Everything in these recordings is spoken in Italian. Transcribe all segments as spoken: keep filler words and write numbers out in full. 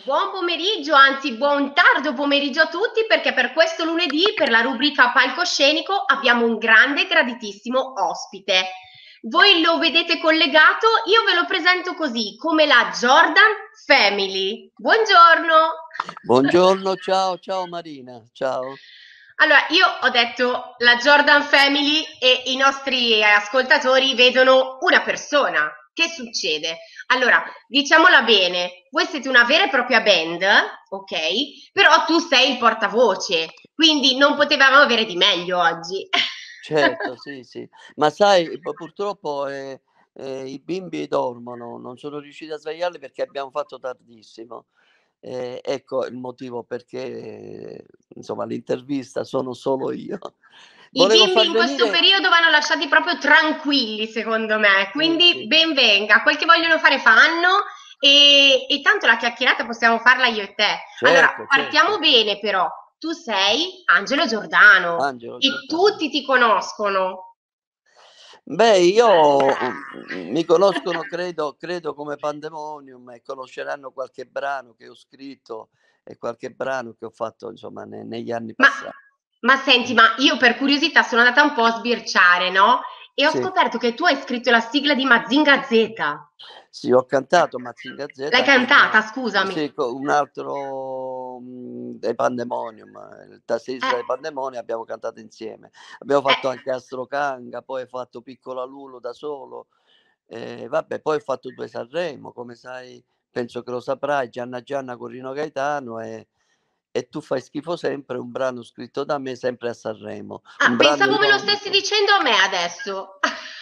Buon pomeriggio, anzi buon tardo pomeriggio a tutti, perché per questo lunedì, per la rubrica Palcoscenico, abbiamo un grande e graditissimo ospite. Voi lo vedete collegato, io ve lo presento così, come la Jordan Family. Buongiorno! Buongiorno, ciao, ciao Marina, ciao. Allora, io ho detto la Jordan Family e i nostri ascoltatori vedono una persona. Che succede? Allora, diciamola bene, voi siete una vera e propria band, ok? Però tu sei il portavoce, quindi non potevamo avere di meglio oggi. Certo, sì, sì. Ma sai, pu purtroppo, ehm, ehm, i bimbi dormono, non sono riusciti a svegliarli perché abbiamo fatto tardissimo. Ehm, ecco il motivo perché, insomma, l'intervista sono solo io. I Volevo bimbi far in questo venire periodo vanno lasciati proprio tranquilli, secondo me, sì, quindi sì, ben venga. Quel che vogliono fare fanno e, e tanto la chiacchierata possiamo farla io e te. Allora, certo, partiamo certo. bene però. Tu sei Angelo Giordano Angelo e Giordano. tutti ti conoscono. Beh, io mhmm, mi conoscono credo credo come Pandemonium e conosceranno qualche brano che ho scritto e qualche brano che ho fatto insomma ne negli anni Ma, passa ma senti, mh. ma io per curiosità sono andata un po' a sbirciare, no? E ho Sì, scoperto che tu hai scritto la sigla di Mazinga Z. sì, ho cantato Mazinga L'hai Z con cantata, scusami. sì, con un altro, mhmm, dei Pandemonium, il tassista Eh, dei Pandemonium abbiamo cantato insieme. Abbiamo eh. fatto anche Astrocanga, poi ho fatto Piccola Lulu da solo. Ehm, vabbè, poi ho fatto due Sanremo, come sai, penso che lo saprai, Gianna Gianna con Rino Gaetano e e Tu fai schifo sempre, un brano scritto da me sempre a Sanremo, Ah, un brano pensavo me lo stessi ironico. dicendo a me adesso.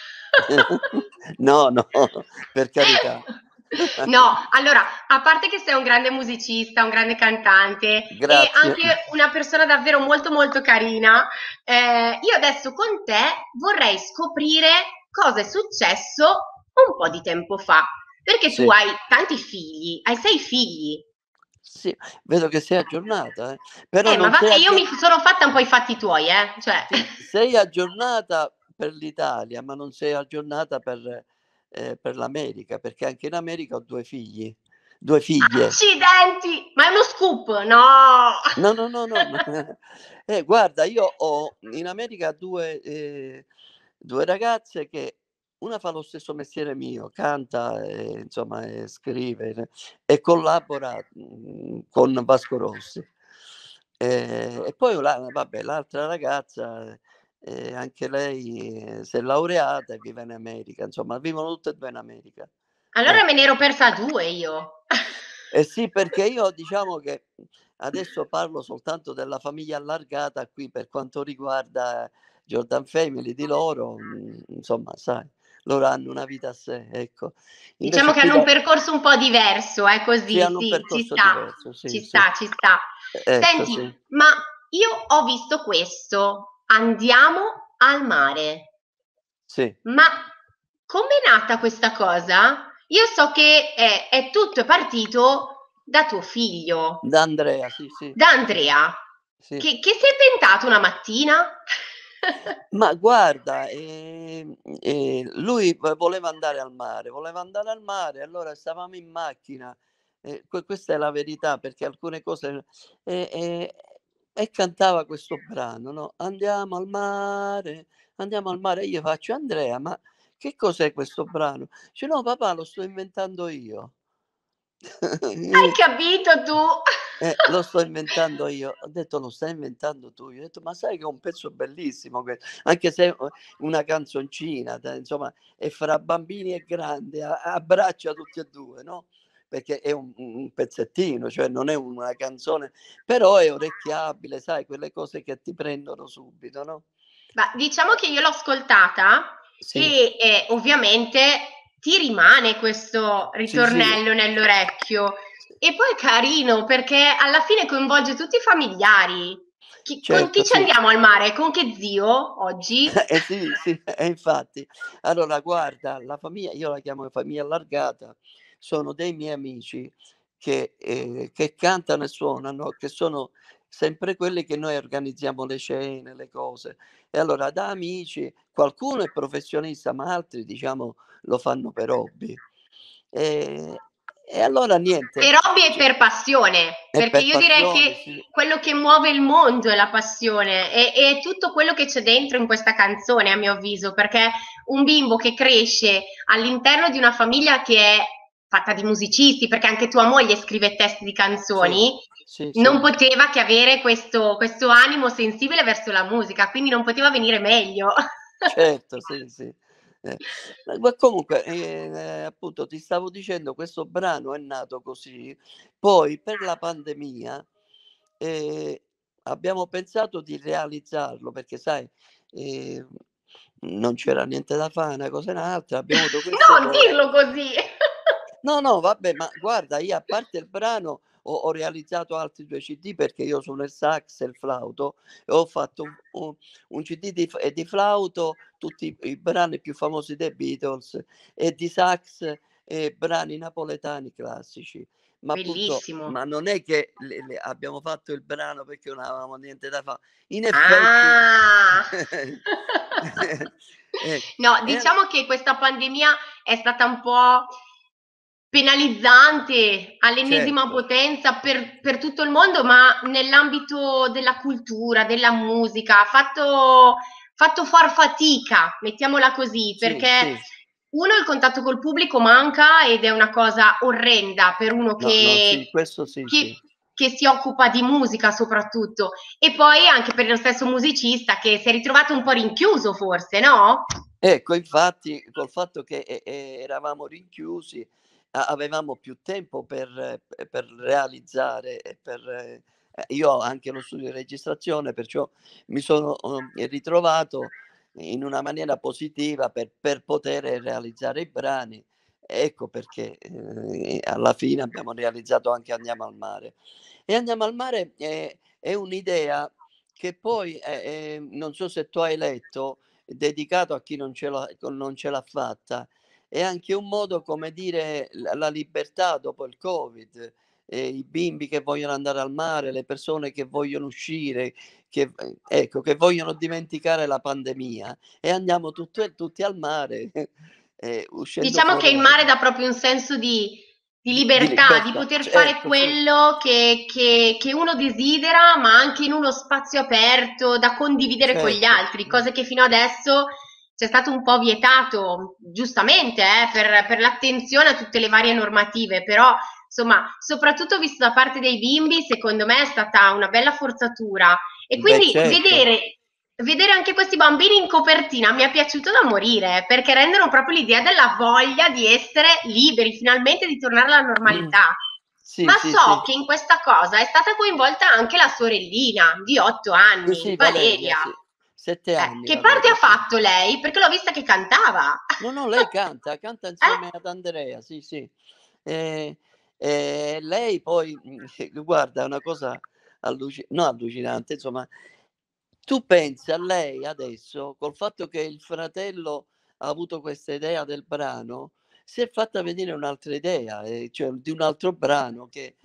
No, no, per carità. No, allora, a parte che sei un grande musicista, un grande cantante e Grazie. anche una persona davvero molto molto carina, eh, io adesso con te vorrei scoprire cosa è successo un po' di tempo fa, perché tu Sì, hai tanti figli, hai sei figli. sì, vedo che sei aggiornata, eh. Però Eh, ma non va sei che io aggior mi sono fatta un po' i fatti tuoi, eh, cioè. sì, sei aggiornata per l'Italia, ma non sei aggiornata per ehm, per l'America, perché anche in America ho due figli, due figlie. Accidenti! Ma è uno scoop? No! No, no, no, no, no. Eh, guarda, io ho in America due ehm, due ragazze che una fa lo stesso mestiere mio, canta e insomma, e scrive ne e collabora, mhmm, con Vasco Rossi. Ehm, e poi la vabbè, l'altra ragazza, ehm, anche lei eh, si è laureata e vive in America, insomma vivono tutte e due in America. Allora me ne Ecco. ero persa due io. Eh sì, perché io diciamo che adesso parlo soltanto della famiglia allargata qui per quanto riguarda Jordan Family, di loro, mhmm, insomma sai, loro hanno una vita a sé, ecco. Diciamo Invece che qui hanno un da percorso un po' diverso, eh, sì, così, hanno un sì, ci percorso sta, diverso, sì, ci sì. sta, ci sta. E ecco, Senti, sì. ma io ho visto questo, andiamo al mare. Sì, Ma com'è nata questa cosa? Io so che è, è tutto partito da tuo figlio, da Andrea, sì, sì, da Andrea, sì. che, che si è inventato una mattina. Ma guarda, ehm, ehm, lui v voleva andare al mare, voleva andare al mare, allora stavamo in macchina, e que questa è la verità, perché alcune cose e e e cantava questo brano, no: "Andiamo al mare, andiamo al mare", e io faccio: "Andrea, ma che cos'è questo brano?" Dice: "No papà, lo sto inventando io." Hai capito tu? Eh, lo sto inventando io. Ho detto: "Lo stai inventando tu?" Io ho detto: "Ma sai che è un pezzo bellissimo que", anche se è u una canzoncina, da insomma, è fra bambini e grandi, a abbraccia tutti e due, no, perché è un un un pezzettino, cioè non è una canzone, però è orecchiabile, sai quelle cose che ti prendono subito, no? Ma diciamo che io l'ho ascoltata Sì, e, ehm, ovviamente ti rimane questo sì, sì. ritornello nell'orecchio. E poi è carino perché alla fine coinvolge tutti i familiari. Chi con chi Certo, ci sì. andiamo al mare? Con che zio oggi? Eh sì, sì, e infatti. Allora guarda, la famiglia io la chiamo famiglia allargata, sono dei miei amici che ehm, che cantano e suonano, che sono sempre quelli che noi organizziamo le cene, le cose. E allora da amici qualcuno è professionista, ma altri diciamo lo fanno per hobby. Ehm, E allora niente, Per hobby e c per passione, E perché per io direi passione, che sì. quello che muove il mondo è la passione e e tutto quello che c'è dentro in questa canzone a mio avviso, perché un bimbo che cresce all'interno di una famiglia che è fatta di musicisti, perché anche tua moglie scrive testi di Sì, canzoni, sì, non sì. poteva che avere questo questo animo sensibile verso la musica, quindi non poteva venire meglio. Certo, sì, sì. Eh, ma ma comunque, ehm, appunto ti stavo dicendo questo brano è nato così, poi per la pandemia, ehm, abbiamo pensato di realizzarlo perché sai, ehm, non c'era niente da fare, una cosa e un'altra, abbiamo avuto questa Non idea. dirlo così! No, no, vabbè, ma guarda, io a parte il brano ho ho realizzato altri due C D perché io suono il sax e il flauto e ho fatto un un un C D di f ehm, di flauto, tutti i i brani più famosi dei Beatles e di sax, ehm, brani napoletani classici. Ma appunto Bellissimo. ma non è che le le abbiamo fatto il brano perché non avevamo niente da fa in effetti Ah! eh, No, e al diciamo che questa pandemia è stata un po' penalizzante all'ennesima certo, potenza per per tutto il mondo, ma nell'ambito della cultura, della musica, ha fatto fatto far fatica, mettiamola così, sì, perché sì. uno il contatto col pubblico manca ed è una cosa orrenda per uno No, no, che sì, questo sì, che sì. che si occupa di musica soprattutto. E poi anche per lo stesso musicista che si è ritrovato un po' rinchiuso forse, no? Ecco, infatti col fatto che e e eravamo rinchiusi, a avevamo più tempo per pe per realizzare e per ehm, io ho anche lo studio di registrazione, perciò mi sono, uhm, ritrovato in una maniera positiva per per poter realizzare i brani. Ecco perché, ehm, alla fine abbiamo realizzato anche Andiamo al mare. E Andiamo al mare è è un'idea che poi, e ehm, non so se tu hai letto, dedicato a chi non ce l'ha co non ce l'ha fatta. È anche un modo, come dire, la la libertà dopo il Covid, ehm, i bimbi che vogliono andare al mare, le persone che vogliono uscire, che v ecco, che vogliono dimenticare la pandemia e andiamo tutto e tutti al mare, ehm, uscendo Diciamo che fuori il dalla mare ca dà proprio un senso di di di di libertà, di libertà. poter fare Certo, sì. quello che che che uno desidera, ma anche in uno spazio aperto da condividere con gli Certo. altri, Mh. cose che fino adesso c'è stato un po' vietato, giustamente, eh, per per l'attenzione a tutte le varie normative, però insomma, soprattutto visto da parte dei bimbi, secondo me è stata una bella forzatura. E Beh, quindi certo. vedere Vedere anche questi bambini in copertina mi è piaciuto da morire, perché rendono proprio l'idea della voglia di essere liberi, finalmente di tornare alla normalità. Sì, Ma sì, so sì. che in questa cosa è stata coinvolta anche la sorellina di otto Sì, anni, sì, Valeria, Valeria. sì. sette Eh, anni che parte ha Valeria, sì. fatto lei? Perché l'ho vista che cantava. No, no, lei canta, canta Eh? insieme ad Andrea, sì, sì. Ehm, ehm, lei poi, mhmm, guarda è una cosa alluci no allucinante, insomma, tu pensi a lei adesso, col fatto che il fratello ha avuto questa idea del brano, si è fatta venire un'altra idea, ehm, cioè di un altro brano che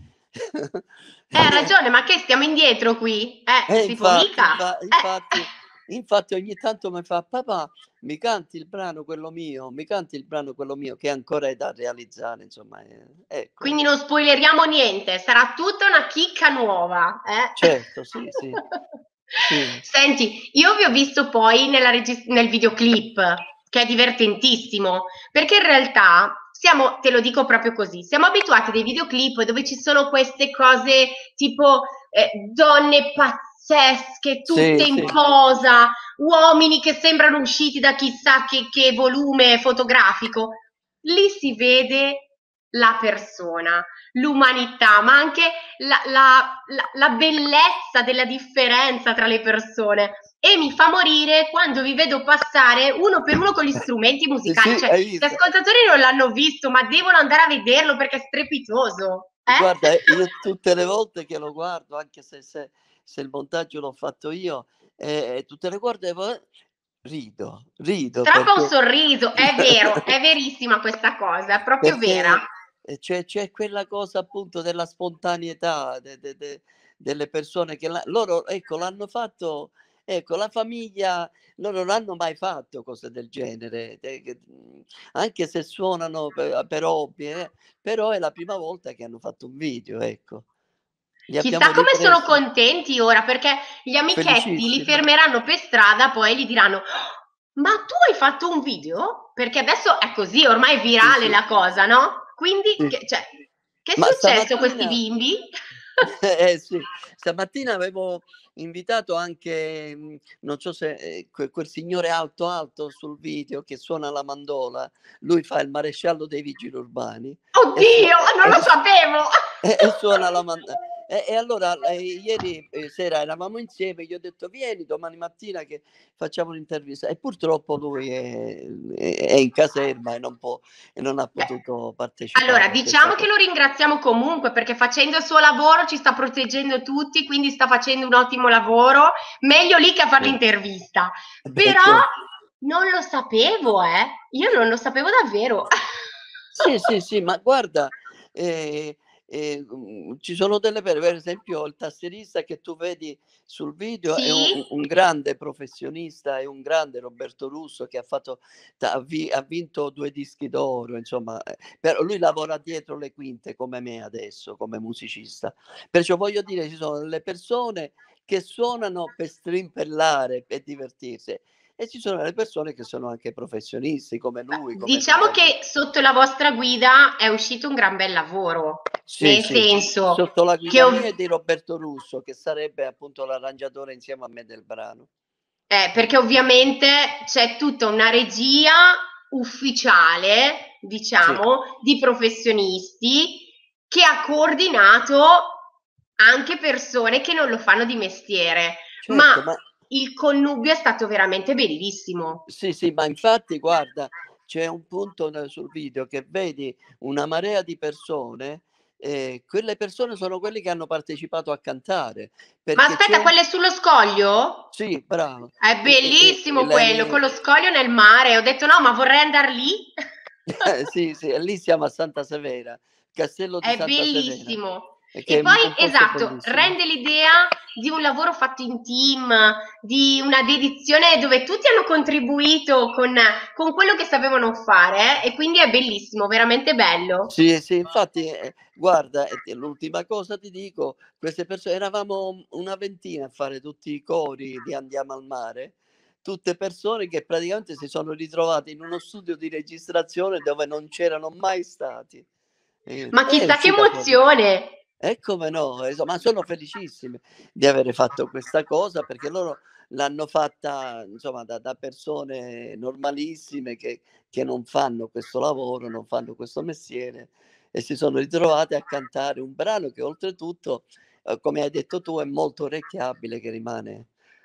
Eh, ha ragione, ma che stiamo indietro qui? Eh, Eh si può infatti, mica. infa Eh. infatti infatti ogni tanto mi fa: "Papà, mi canti il brano quello mio? Mi canti il brano quello mio?" Che ancora è da realizzare insomma, ehm, ecco. Quindi non spoileriamo niente, sarà tutta una chicca nuova, eh. Certo, sì, sì, sì. Senti, io vi ho visto poi nella regis nel videoclip, che è divertentissimo, perché in realtà siamo te lo dico proprio così, siamo abituati a dei videoclip dove ci sono queste cose tipo, ehm, donne pazzesche, tutte Sì, in sì, posa, uomini che sembrano usciti da chissà che che volume fotografico. Lì si vede la persona, l'umanità, ma anche la, la, la, la bellezza della differenza tra le persone. E mi fa morire quando vi vedo passare uno per uno con gli strumenti sì, musicali. sì, Cioè, hai gli visto? ascoltatori non l'hanno visto, ma devono andare a vederlo perché è strepitoso. Guarda, eh, Eh? io tutte le volte che lo guardo, anche se se se il montaggio l'ho fatto io, ehm, tutte le volte vo rido, rido Strappa un perché sorriso, è vero, è verissima questa cosa, è proprio vera. perché, ehm, c'è c'è quella cosa appunto della spontaneità de de de delle persone che la loro ecco, l'hanno fatto Ecco, la famiglia loro non hanno mai fatto cose del genere, de che mhmm, anche se suonano pe per hobby, eh, però è la prima volta che hanno fatto un video, ecco. Li abbiamo Chissà come sono ripresi contenti ora, perché gli amichetti li felicissimi. fermeranno per strada, poi gli diranno: "Oh, ma tu hai fatto un video?" Perché adesso è così, ormai è Sì, virale sì, la cosa, no, quindi sì. che cioè, che è Ma successo a questi stamattina bimbi? eh sì, stamattina avevo invitato anche, mhmm, non so se, ehm, que quel signore alto, alto sul video che suona la mandola, lui fa il maresciallo dei vigili urbani e suo Oddio, non e lo s sapevo! e e suona la man e e allora, ehm, ieri, ehm, sera eravamo insieme, gli ho detto: "Vieni domani mattina che facciamo un'intervista." E purtroppo lui è è è in caserma e non può e non ha Beh, potuto allora partecipare a questa diciamo che co lo ringraziamo comunque perché facendo il suo lavoro ci sta proteggendo tutti, quindi sta facendo un ottimo lavoro, meglio lì che a far sì. l'intervista. Eh beh, Però cer non lo sapevo, eh. Io non lo sapevo davvero. Sì, sì, sì, ma guarda, ehm, ehm, mhmm, ci sono delle per per esempio il tastierista che tu vedi sul video è un Sì? un un grande professionista, è un grande Roberto Russo che ha fatto ta ha vi ha vinto due dischi d'oro, insomma, ehm, però lui lavora dietro le quinte come me adesso, come musicista. Perciò voglio dire, ci sono delle persone che suonano per strimpellare, per divertirsi e ci sono le persone che sono anche professionisti come lui, come Diciamo come me. che sotto la vostra guida è uscito un gran bel lavoro, Sì, nel sì, senso sotto la che guida ov mia e di Roberto Russo, che sarebbe appunto l'arrangiatore insieme a me del brano. Eh, perché ovviamente c'è tutta una regia ufficiale, Sì, diciamo, di professionisti che ha coordinato anche persone che non lo fanno di mestiere, ma certo, ma il connubio è stato veramente bellissimo. sì, sì, ma infatti guarda, c'è un punto ne sul video che vedi una marea di persone, e quelle persone sono quelli che hanno partecipato a cantare, Ma perché c'è aspetta, un quelle sullo scoglio? sì, bravo. È E e e e bellissimo quello, con le lo scoglio nel mare. Ho detto no, ma vorrei andare lì. sì, sì, e lì siamo a Santa Severa, Castello di È Santa Severa, bellissimo. e che E è poi, un un posto esatto, bellissimo. rende l'idea di un lavoro fatto in team, di una dedizione dove tutti hanno contribuito con, con quello che sapevano fare, eh, e quindi è bellissimo, veramente bello. Sì, sì, infatti, ehm, guarda, e t l'ultima cosa ti dico, queste perso eravamo una ventina a fare tutti i cori di "Andiamo al mare", tutte persone che praticamente si sono ritrovate in uno studio di registrazione dove non c'erano mai stati. Ehm, Ma è chissà che uscita fuori. emozione! E come no, eso ma sono felicissimi di avere fatto questa cosa, perché loro l'hanno fatta, insomma, da da persone normalissime che che non fanno questo lavoro, non fanno questo mestiere e si sono ritrovate a cantare un brano che oltretutto, uhm, come hai detto tu, è molto orecchiabile, che rimane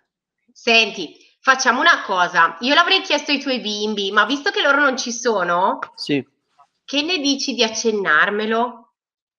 Senti, facciamo una cosa. Io l'avrei chiesto ai tuoi bimbi, ma visto che loro non ci sono, sì. che ne dici di accennarmelo?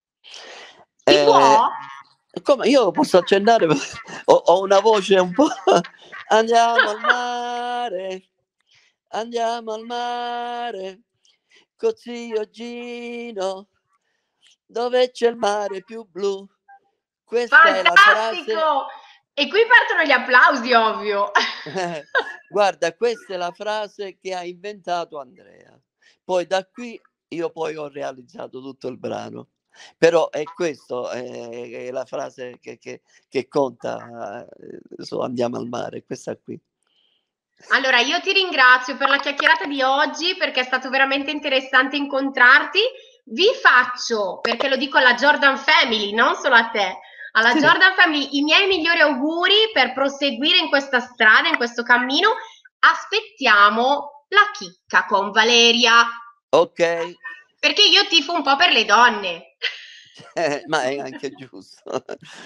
Si Ehm, può? come io posso accennare, ma ho ho una voce un po' andiamo al mare, andiamo al mare, con zio Gino, dove c'è il mare più blu. Questa è la frase Fantastico! E qui partono gli applausi, ovvio. eh, guarda, questa è la frase che ha inventato Andrea. Poi da qui io poi ho realizzato tutto il brano. Però è questo, è è la frase che che che conta, ehm, su "Andiamo al mare", è questa qui. Allora, io ti ringrazio per la chiacchierata di oggi perché è stato veramente interessante incontrarti. Vi faccio, perché lo dico alla Jordan Family, non solo a te, alla Sì, Jordan Family, i miei migliori auguri per proseguire in questa strada, in questo cammino. Aspettiamo la chicca con Valeria, okay, perché io tifo un po' per le donne. eh, ma è anche giusto.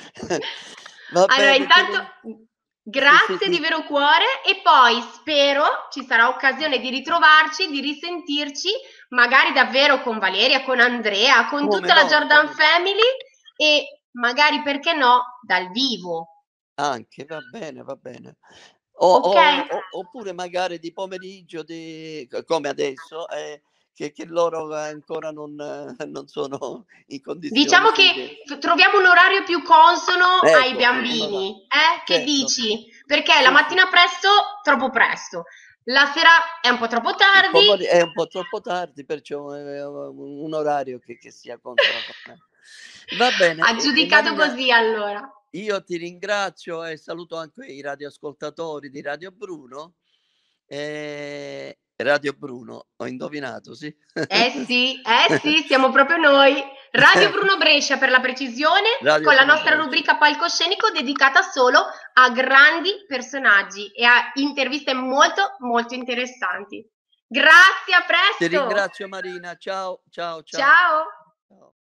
Va Allora, bene, ti intanto rin sì, sì, grazie di di vero cuore e poi spero ci sarà occasione di ritrovarci, di risentirci, magari davvero con Valeria, con Andrea, con come tutta la no, Jordan come no. Family e magari perché no dal vivo. Anche, va bene, va bene. O Ok? o o oppure magari di pomeriggio di c come adesso, ehm, che che loro ancora non non sono in condizioni Diciamo sì, che che f troviamo un orario più consono ai ecco, un ora bambini, eh, che certo. dici? Perché la Sì, sì. mattina presto troppo presto, la sera è un po' troppo Il tardi. pomeri è un po' troppo tardi, perciò è un un orario che che sia consono con me. Va bene, e e Aggiudicato Marina, così allora. io ti ringrazio e saluto anche i radioascoltatori di Radio Bruno. Ehm, Radio Bruno, ho indovinato, sì? Eh sì, eh sì, siamo proprio noi. Radio Bruno Brescia per la precisione, Radio con la Bruno nostra Brescia. rubrica palcoscenico dedicata solo a grandi personaggi e a interviste molto, molto interessanti. Grazie, a Ti presto! ringrazio Marina, ciao, ciao, ciao. Ciao!